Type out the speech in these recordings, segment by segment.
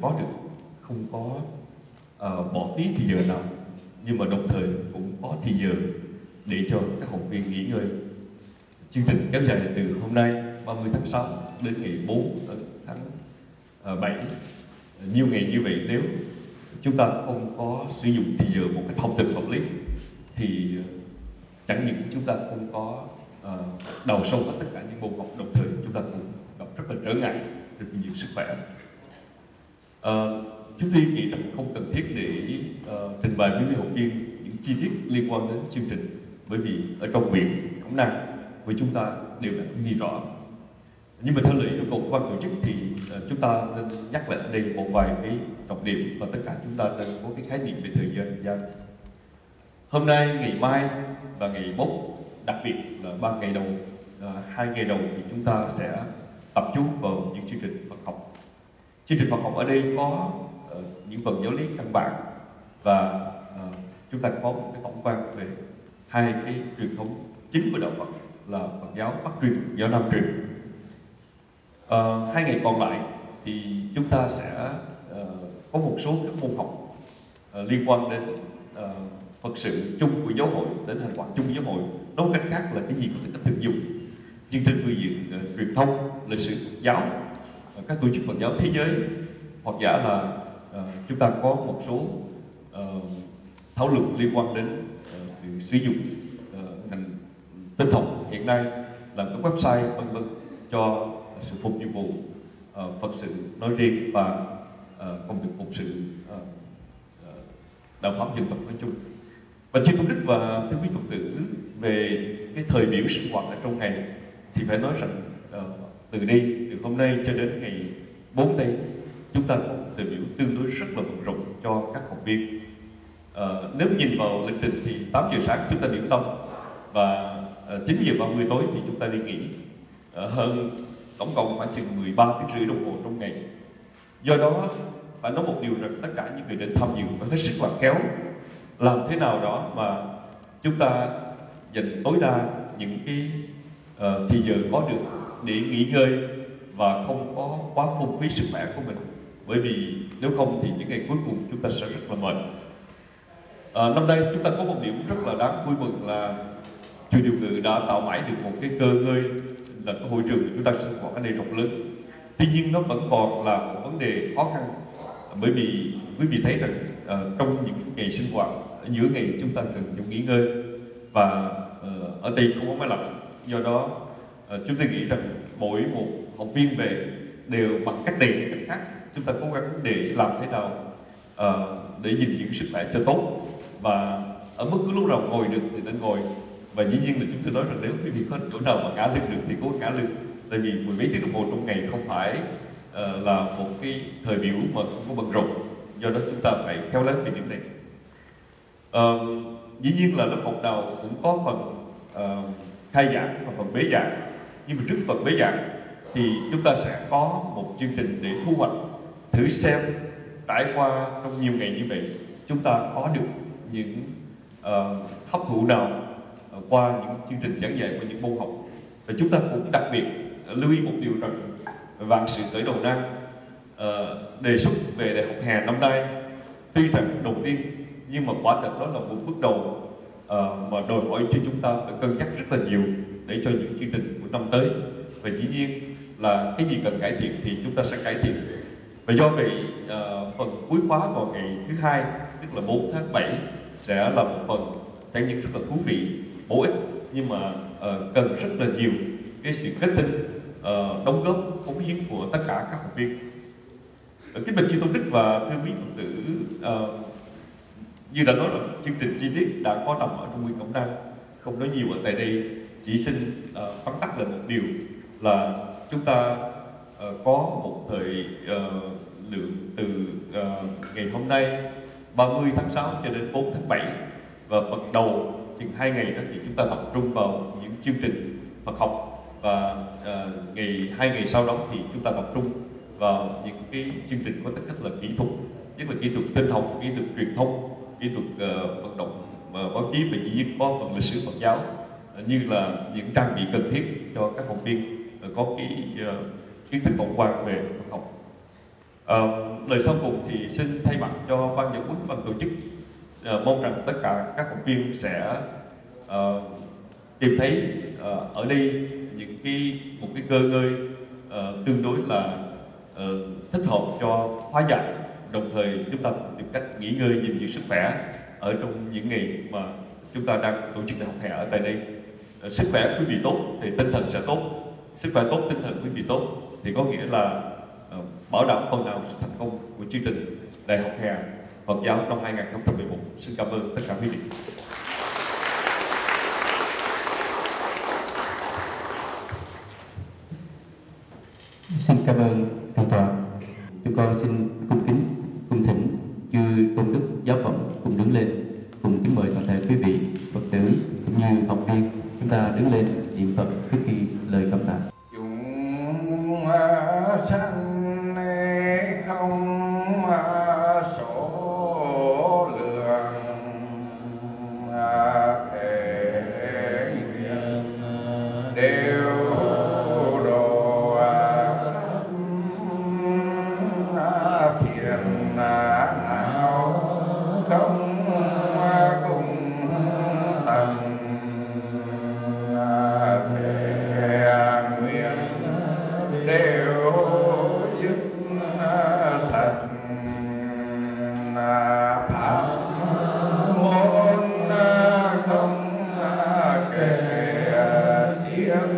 có được, không có bỏ phí thì giờ nào, nhưng mà đồng thời cũng có thì giờ để cho các học viên nghỉ ngơi. Chương trình kéo dài từ hôm nay 30 tháng 6 đến ngày 4 tháng 7. Nhiều ngày như vậy, nếu chúng ta không có sử dụng thì giờ một cách học thực hợp lý thì chẳng những chúng ta không có đào sâu vào tất cả những môn học, đồng thời chúng ta cũng gặp rất là trở ngại về phương diện sức khỏe. Chúng tôi nghĩ rằng không cần thiết để trình bày với học viên những chi tiết liên quan đến chương trình, bởi vì ở trong viện Cẩm Năng với chúng ta đều đã ghi rõ. Nhưng mà theo lời yêu cầu của ban tổ chức thì chúng ta nên nhắc lại ở đây một vài cái trọng điểm, và tất cả chúng ta nên có cái khái niệm về thời gian. Hôm nay, ngày mai và ngày mốt, đặc biệt là 3 ngày đầu, 2 ngày đầu thì chúng ta sẽ tập trung vào những chương trình Phật học. Chương trình Phật học ở đây có những phần giáo lý căn bản, và chúng ta có một cái tổng quan về hai cái truyền thống chính của đạo Phật là Phật giáo Bắc truyền, Phật giáo Nam truyền. 2 ngày còn lại thì chúng ta sẽ có một số các môn học liên quan đến Phật sự chung của giáo hội, đến hành quản chung giáo hội. Nói cách khác là cái gì có thể cách thực dụng. Nhưng trên phương diện truyền thông, lịch sử Phật giáo, các tổ chức Phật giáo thế giới, hoặc giả là chúng ta có một số thảo luận liên quan đến sự sử dụng ngành tinh học hiện nay, làm các website vân vân cho sự phục vụ Phật sự nói riêng và công việc phục sự đạo pháp dân tộc nói chung. Và chư tôn đức và thưa quý Phật tử, về cái thời biểu sinh hoạt ở trong ngày thì phải nói rằng từ đây, từ hôm nay cho đến ngày 4 đây, chúng ta có một thời biểu tương đối rất là bận rộn cho các học viên. Nếu nhìn vào lịch trình thì 8 giờ sáng chúng ta điểm tâm, và 9 giờ 30 tối thì chúng ta đi nghỉ, hơn tổng cộng khoảng chừng 13 tiếng rưỡi đồng hồ trong ngày. Do đó phải nói một điều rằng tất cả những người đến tham dự phải hết sức là khéo, làm thế nào đó mà chúng ta dành tối đa những cái thì giờ có được để nghỉ ngơi và không có quá phung phí sức khỏe của mình, bởi vì nếu không thì những ngày cuối cùng chúng ta sẽ rất là mệt. Năm nay chúng ta có một điểm rất là đáng vui mừng là chùa Điều Ngự đã tạo mãi được một cái cơ ngơi, là cái hội trường của chúng ta sinh hoạt ở đây rộng lớn. Tuy nhiên nó vẫn còn là một vấn đề khó khăn, bởi vì quý vị thấy rằng trong những ngày sinh hoạt ở giữa ngày chúng ta cần dùng nghỉ ngơi, và ở đây không có máy lạnh. Do đó chúng tôi nghĩ rằng mỗi một học viên về đều bằng cách này cách khác chúng ta cố gắng để làm thế nào để gìn giữ sức khỏe cho tốt, và ở bất cứ lúc nào ngồi được thì nên ngồi. Và dĩ nhiên là chúng tôi nói rằng nếu quý vị có chỗ nào mà ngả lưng được thì cố ngả lưng, tại vì 10 mấy tiếng đồng hồ trong ngày không phải là một cái thời biểu mà không có bận rộn. Do đó chúng ta phải khéo léo về điểm này. Dĩ nhiên là lớp học nào cũng có phần khai giảng và phần bế giảng, nhưng mà trước phần bế giảng thì chúng ta sẽ có một chương trình để thu hoạch, thử xem trải qua trong nhiều ngày như vậy chúng ta có được những hấp thụ nào qua những chương trình giảng dạy của những môn học. Và chúng ta cũng đặc biệt lưu ý một điều rằng vạn sự khởi đầu nan đề xuất về đại học hè năm nay tuy rằng đầu tiên, nhưng mà quả thật đó là một bước đầu mà đòi hỏi cho chúng ta phải cân nhắc rất là nhiều để cho những chương trình của năm tới. Và dĩ nhiên là cái gì cần cải thiện thì chúng ta sẽ cải thiện. Và do vậy phần cuối khóa vào ngày thứ Hai, tức là 4 tháng 7 sẽ là một phần chẳng những rất là thú vị, bổ ích, nhưng mà cần rất là nhiều cái sự kết tinh, đóng góp, cống hiến của tất cả các học viên. Kính bạch chư tôn đức và thưa quý Phật tử, như đã nói là chương trình chi tiết đã có nằm ở trong Nguyên Cẩm Năng, không nói nhiều ở tại đây, chỉ xin phán tắc là một điều là chúng ta có một thời lượng từ ngày hôm nay 30 tháng 6 cho đến 4 tháng 7, và phần đầu chừng 2 ngày đó thì chúng ta tập trung vào những chương trình Phật học, và 2 ngày sau đó thì chúng ta tập trung vào những cái chương trình có tính cách là kỹ thuật, nhất là kỹ thuật tinh học, kỹ thuật truyền thông, kỹ thuật vận động báo chí, và dĩ nhiên có phần lịch sử Phật giáo, như là những trang bị cần thiết cho các học viên có cái kiến thức tổng quan về Phật học. Lời sau cùng thì xin thay mặt cho ban giám huấn, ban tổ chức, mong rằng tất cả các học viên sẽ tìm thấy ở đây một cái cơ ngơi tương đối là thích hợp cho hóa giải, đồng thời chúng ta tìm cách nghỉ ngơi gìn giữ sức khỏe ở trong những ngày mà chúng ta đang tổ chức đại học hè ở tại đây. Sức khỏe quý vị tốt thì tinh thần sẽ tốt, sức khỏe tốt tinh thần quý vị tốt thì có nghĩa là bảo đảm phần nào sự thành công của chương trình Đại học hè Phật giáo năm 2011. Xin cảm ơn tất cả quý vị. Xin cảm ơn thượng tọa. Chúng con xin cung thỉnh chư tôn đức giáo phẩm cùng đứng lên, cùng kính mời toàn thể quý vị Phật tử cũng như học viên chúng ta đứng lên niệm Phật trước khi lời cảm tạ. Chúng sanh không số lượng thể đều độ phiền não không cùng tầng thể nguyện đều dứt thật pháp môn không kể xiết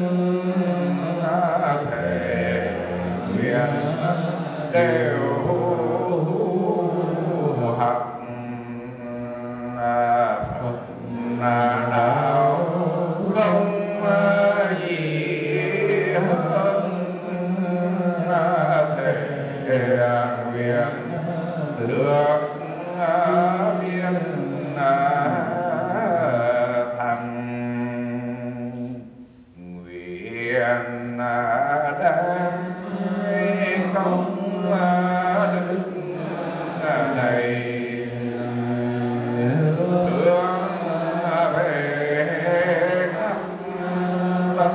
thể nguyện đều học Phật đạo không gì hơn thể nguyện được biên thành nguyện đang không đức này hướng về khắp tất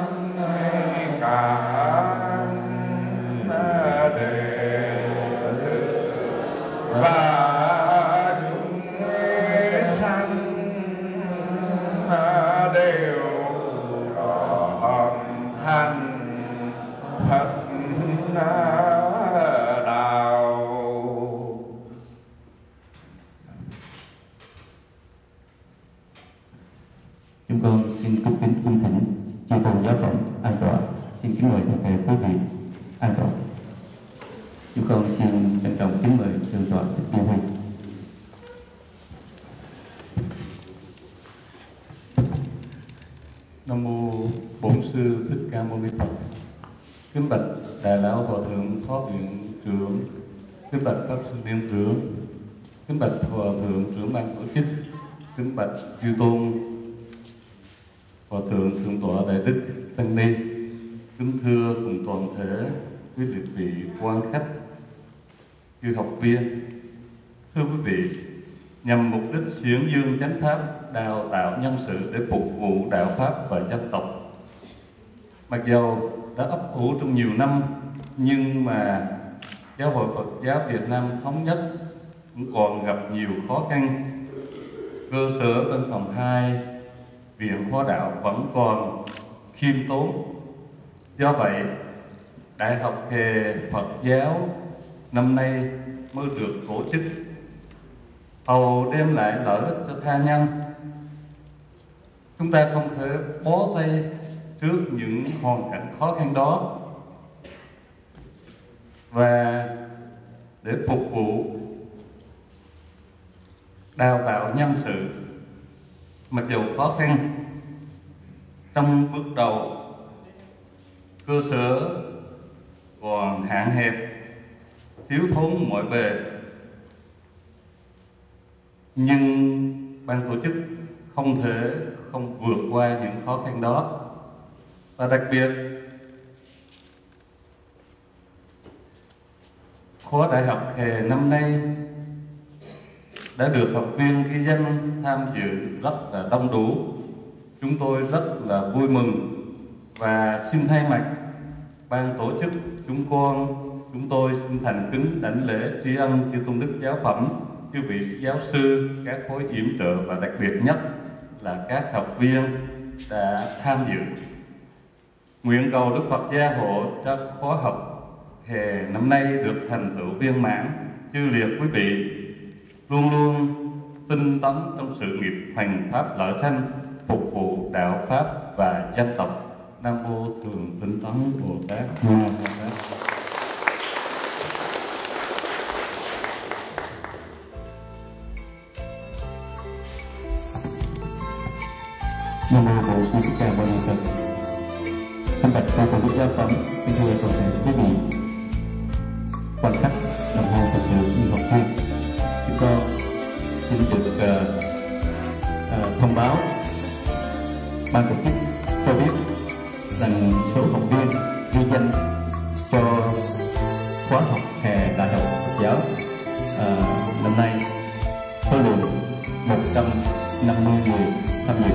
cả đệ tử và chúng sanh đều trọn thành Phật đạo. Chúng con xin cung thỉnh chư tôn giáo phẩm an tọa. Xin kính mời toàn thể quý vị an tọa. Chúng con xin trân trọng kính mời thượng tọa Thích Như Huy. Nam mô Bổn Sư Thích Ca Mâu Ni Phật. Kính bạch Đại lão Hòa thượng Phó viện trưởng, kính bạch Pháp sư Niệm trưởng, kính bạch Hòa thượng trưởng ban tổ chức, kính bạch chư tôn Hòa thượng thượng tọa Đại đức Tăng Ni, kính thưa cùng toàn thể quý liệt vị quan khách, chư học viên. Thưa quý vị, nhằm mục đích xiển dương chánh pháp, đào tạo nhân sự để phục vụ đạo pháp và dân tộc. Mặc dầu đã ấp ủ trong nhiều năm, nhưng mà Giáo hội Phật giáo Việt Nam thống nhất cũng còn gặp nhiều khó khăn. Cơ sở bên phòng 2 Viện Hóa Đạo vẫn còn khiêm tốn. Do vậy, Đại học Hè Phật giáo năm nay mới được tổ chức, hầu đem lại lợi ích cho tha nhân. Chúng ta không thể bó tay trước những hoàn cảnh khó khăn đó, và để phục vụ đào tạo nhân sự, mặc dù khó khăn trong bước đầu, cơ sở còn hạn hẹp, thiếu thốn mọi bề, nhưng ban tổ chức không thể không vượt qua những khó khăn đó. Và đặc biệt, khóa đại học hè năm nay đã được học viên ghi danh tham dự rất là đông đủ. Chúng tôi rất là vui mừng và xin thay mặt ban tổ chức chúng con chúng tôi xin thành kính đảnh lễ tri ân chư tôn đức giáo phẩm, chư vị giáo sư, các khối yểm trợ và đặc biệt nhất là các học viên đã tham dự. Nguyện cầu Đức Phật gia hộ cho khóa học hè năm nay được thành tựu viên mãn, chư liệt quý vị luôn luôn tinh tấn trong sự nghiệp hoằng pháp lợi sanh, phục vụ đạo pháp và dân tộc. Nam mô Thường Tinh Tấn Bồ Tát. Nam mô Bổn Sư Thích Ca Mâu Ni Phật. Kính bạch chư tôn đức giáo phẩm, kính thưa toàn thể quý vị quan khách, đồng hương Phật tử như học viên. Chúng con xin được thông báo ban tổ chức cho biết rằng số học viên ghi danh cho khóa học hè Đại học Phật giáo năm nay số lượng 150 người tham dự.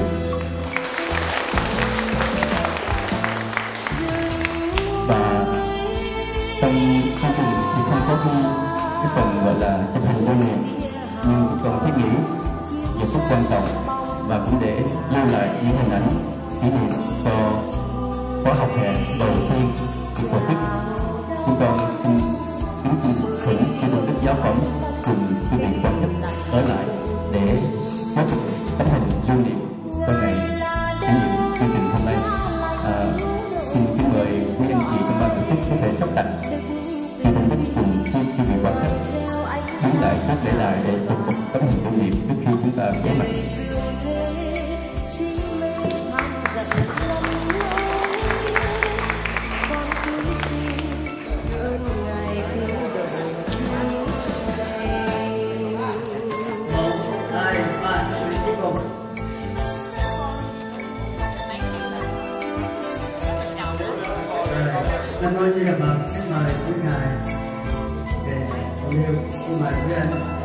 Và trong chương trình thì không có cái phần gọi là chụp hình lưu niệm, nhưng còn thiết nghĩ nhiều phút quan trọng và cũng để lưu lại những hình ảnh kỷ niệm cho khóa học hè đầu tiên được tổ chức. Chúng con xin kính thỉnh chư tôn đức giáo phẩm cùng quý vị quan khách ở lại để có một tấm hình lưu niệm cho ngày kỷ niệm chương trình hôm nay. Xin kính mời quý anh chị trong ban tổ chức có thể sắp đặt chư tôn đức cùng chư vị quan khách đứng lại các để lại để chụp một tấm hình lưu niệm trước khi chúng ta bế mạc. Nam mô Di Đà Phật. Kính mời quý ngài để nêu, kính mời quý anh